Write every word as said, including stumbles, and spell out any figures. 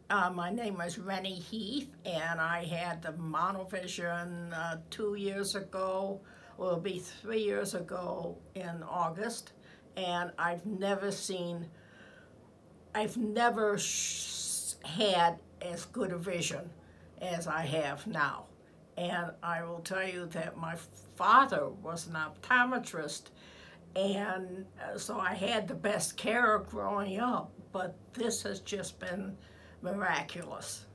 Uh, my name is Rennie Heath, and I had the Monovision uh, two years ago. Well, it'll be three years ago in August, and I've never seen, I've never sh had as good a vision as I have now. And I will tell you that my father was an optometrist, and so I had the best care growing up, but this has just been miraculous.